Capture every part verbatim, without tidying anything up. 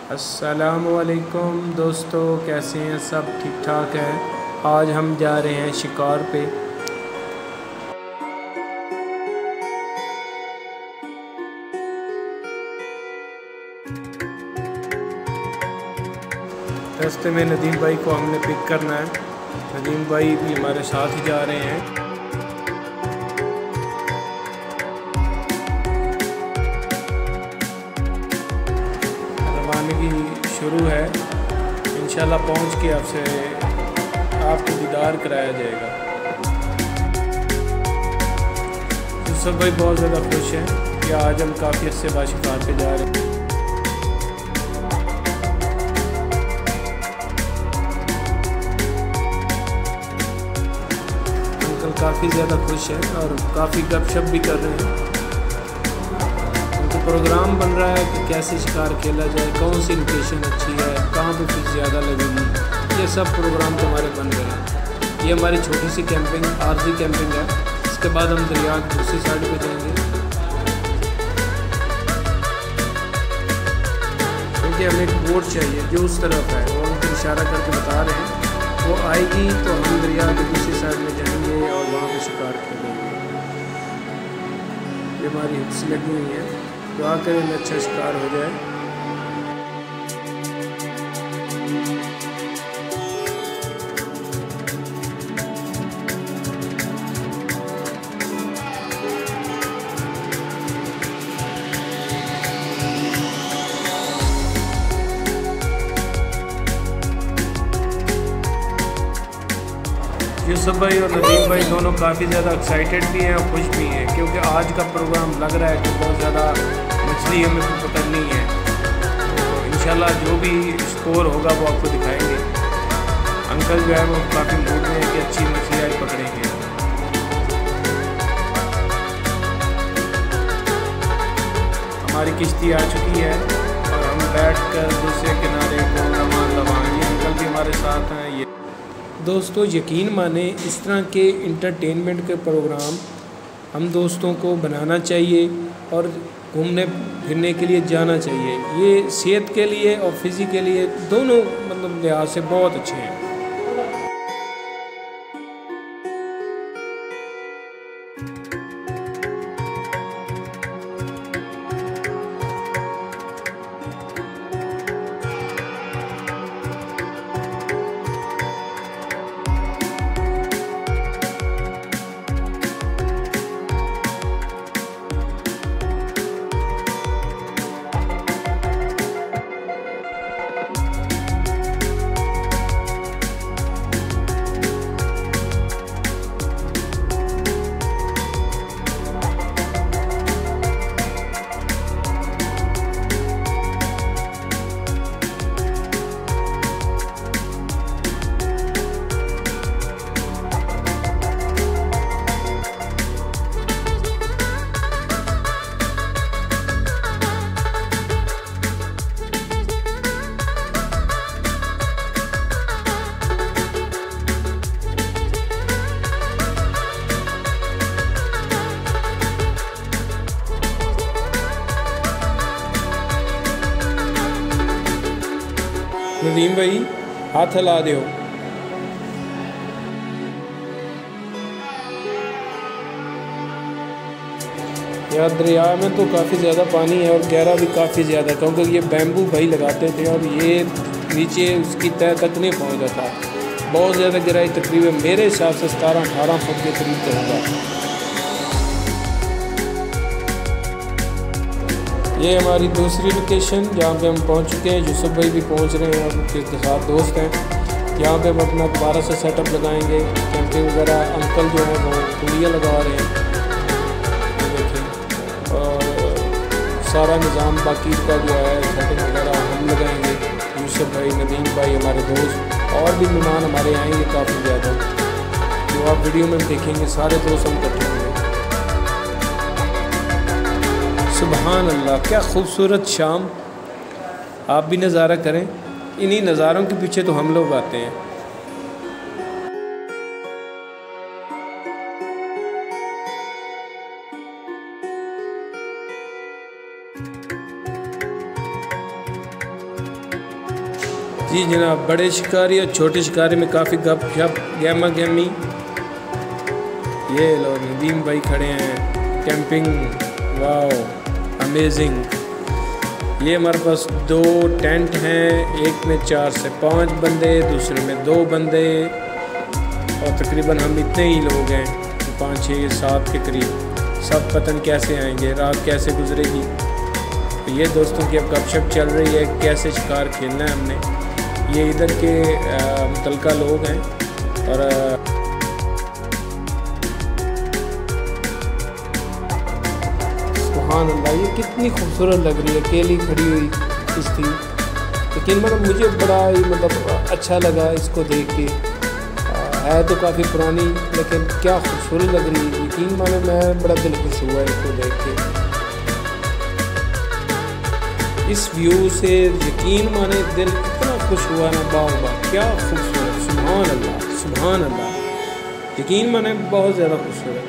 अस्सलामुअलैकुम दोस्तों, कैसे हैं सब? ठीक ठाक हैं। आज हम जा रहे हैं शिकार पे। रास्ते में नदीम भाई को हमने पिक करना है। नदीम भाई भी हमारे साथ ही जा रहे हैं। रवानगी शुरू है। इंशाल्लाह पहुंच के आपसे आपको दीदार कराया जाएगा। यूसुफ भाई बहुत ज़्यादा खुश हैं कि आज हम काफ़ी अच्छे बाशिकार पे जा रहे हैं। अंकल काफ़ी ज़्यादा खुश हैं और काफ़ी गपशप भी कर रहे हैं। प्रोग्राम बन रहा है कि कैसे शिकार खेला जाए, कौन सी लोकेशन अच्छी है, कहाँ पे फीस ज़्यादा लगेगी, ये सब प्रोग्राम तुम्हारे बन रहे हैं। ये हमारी छोटी सी कैंपिंग आरजी कैंपिंग है। इसके बाद हम दरिया की दूसरी साइड पे जाएंगे, क्योंकि हमें एक बोट चाहिए जो उस तरफ है। वो हमको इशारा करके बता रहे हैं, वो आएगी तो हम दरिया की दूसरी साइड में जाएंगे और वहाँ पर शिकार खेलेंगे। ये हमारी हिप्स लगी हुई है, दुआ करें में अच्छा शिकार हो जाए। यूसुफ भाई और नदीम भाई दोनों काफ़ी ज़्यादा एक्साइटेड भी हैं और खुश भी हैं, क्योंकि आज का प्रोग्राम लग रहा है कि बहुत ज़्यादा मछली हमें पकड़नी है। तो इंशाल्लाह जो भी स्कोर होगा वो आपको दिखाएंगे। अंकल जो है वो काफ़ी मूड में है कि अच्छी मछली आज पकड़ेंगे। हमारी किश्ती आ चुकी है और हम बैठ कर दूसरे किनारे को रवान रवान। ये अंकल भी हमारे साथ हैं। ये दोस्तों यकीन माने, इस तरह के इंटरटेनमेंट के प्रोग्राम हम दोस्तों को बनाना चाहिए और घूमने फिरने के लिए जाना चाहिए। ये सेहत के लिए और फिज़िकली दोनों मतलब लिहाज से बहुत अच्छे हैं। नदीम भाई हाथ हिला दो। यार दरिया में तो काफ़ी ज़्यादा पानी है और गहरा भी काफ़ी ज़्यादा, क्योंकि ये बैम्बू भाई लगाते थे और ये नीचे उसकी तह तक नहीं पहुँचता था। बहुत ज़्यादा गहराई, तकरीबन मेरे हिसाब से सतारह अठारह फुट के करीब का होगा। ये हमारी दूसरी लोकेशन जहाँ पे हम पहुँच चुके हैं। यूसुफ भाई भी पहुँच रहे हैं और उनके साथ दोस्त हैं। यहाँ पे हम अपना दोबारा से सेटअप लगाएंगे, कैंपिंग वगैरह। अंकल जो है वो पुलिया लगा रहे हैं, देखें, और सारा निज़ाम बाकी का जो है सेटिंग वगैरह हम लगाएंगे। यूसुफ भाई, नदीम भाई, हमारे दोस्त और भी मेहमान हमारे आएंगे काफ़ी ज़्यादा, जो आप वीडियो में देखेंगे। सारे दोस्त हम इकट्ठे होंगे। सुभान अल्लाह, क्या खूबसूरत शाम। आप भी नज़ारा करें। इन्हीं नज़ारों के पीछे तो हम लोग आते हैं। जी जनाब, बड़े शिकारी और छोटे शिकारी में काफ़ी गप शप गहमा गहमी। ये लो नदीम भाई खड़े हैं, कैंपिंग, वाओ अमेजिंग। ये हमारे पास दो टेंट हैं, एक में चार से पाँच बंदे, दूसरे में दो बंदे, और तकरीबन हम इतने ही लोग हैं, पाँच छः सात के करीब। सब पता नहीं कैसे आएंगे, रात कैसे गुजरेगी। तो ये दोस्तों की अब गपशप चल रही है, कैसे शिकार खेलना है हमने। ये इधर के मुतलका लोग हैं और सुभान अल्लाह, ये कितनी खूबसूरत लग रही है अकेली खड़ी हुई किश्ती। लेकिन मतलब मुझे बड़ा ही मतलब अच्छा लगा इसको देख के। है तो काफ़ी पुरानी लेकिन क्या खूबसूरत लग रही है, यकीन मानो मैं बड़ा दिल खुश हुआ इसको देख के। इस व्यू से यकीन माने दिल इतना खुश हुआ ना, वाह वाह क्या खूबसूरत, सुभान अल्लाह सुभान अल्लाह, यकीन माने बहुत ज़्यादा खूबसूरत।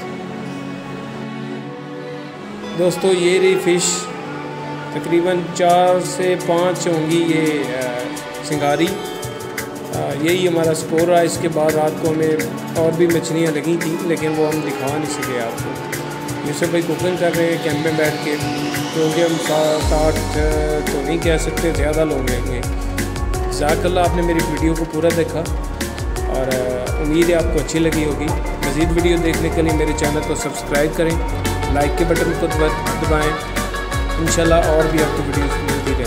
दोस्तों ये रही फ़िश, तकरीबन चार से पाँच होंगी ये सिंगारी। यही हमारा स्कोर रहा। इसके बाद रात को हमें और भी मछलियाँ लगी थी लेकिन वो हम दिखा नहीं सके आपको। यूसुफ भाई कुकिंग कर रहे हैं कैंप में बैठ के, क्योंकि हम साठ तो नहीं कह सकते, ज़्यादा लोग रहेंगे। जज़ाकल्लाह, आपने मेरी वीडियो को पूरा देखा और उम्मीद है आपको अच्छी लगी होगी। मज़ीद वीडियो देखने के लिए मेरे चैनल को सब्सक्राइब करें, लाइक के बटन को दबाएँ। इंशाल्लाह और भी आपको वीडियोस मिलती रहेंगी।